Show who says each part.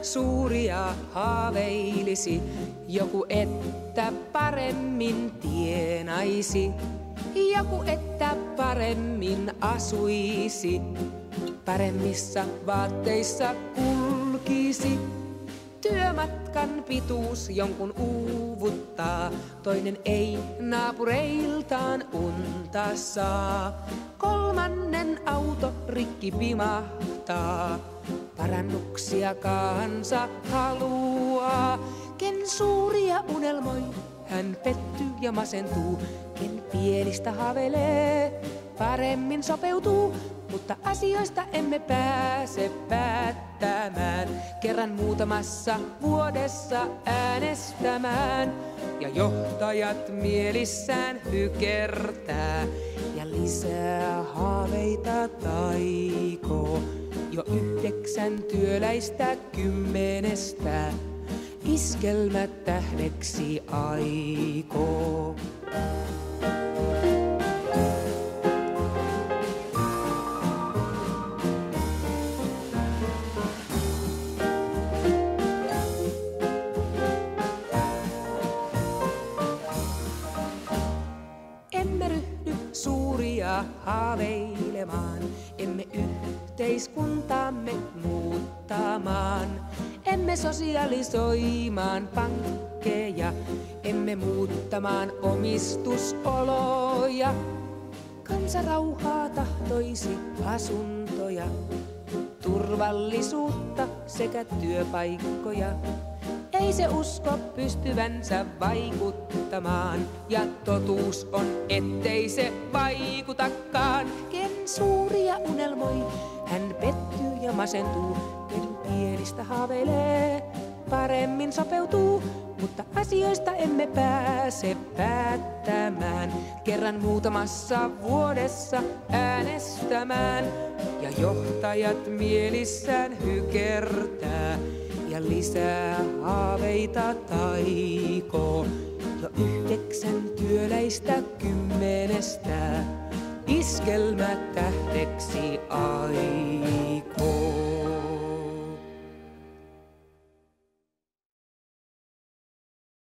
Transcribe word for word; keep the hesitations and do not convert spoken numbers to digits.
Speaker 1: suuria haaveilisi, joku että paremmin tienaisi, joku että paremmin asuisi, paremmissa vaatteissa kulkisi. Työmatkan pituus jonkun uuvuttaa, toinen ei naapureiltaan unta saa. Kolmannen auto rikki pimahtaa, parannuksia kansa haluaa. Ken suuria unelmoi, hän pettyy ja masentuu. Ken pienistä havelee, paremmin sopeutuu. Mutta asioista emme pääse päättämään, kerran muutamassa vuodessa äänestämään. Ja johtajat mielissään hykertää ja lisää haaveita taikoo. Jo yhdeksän työläistä kymmenestä iskelmät tähdeksi aikoo. Haaveilemaan, emme yhteiskuntaamme muuttamaan, emme sosialisoimaan pankkeja, emme muuttamaan omistusoloja. Kansa rauhaa tahtoisi, asuntoja, turvallisuutta sekä työpaikkoja. Ei se usko pystyvänsä vaikuttamaan, ja totuus on, ettei se vaikutakaan. Ken suuria unelmoi, hän pettyy ja masentuu. Ken pienistä haaveilee, paremmin sopeutuu. Mutta asioista emme pääse päättämään, kerran muutamassa vuodessa äänestämään. Ja johtajat mielissään hykertää ja lisää haaveita taikoo. Jo yhdeksän työläistä kymmenestä iskelmät tähdeksi ai.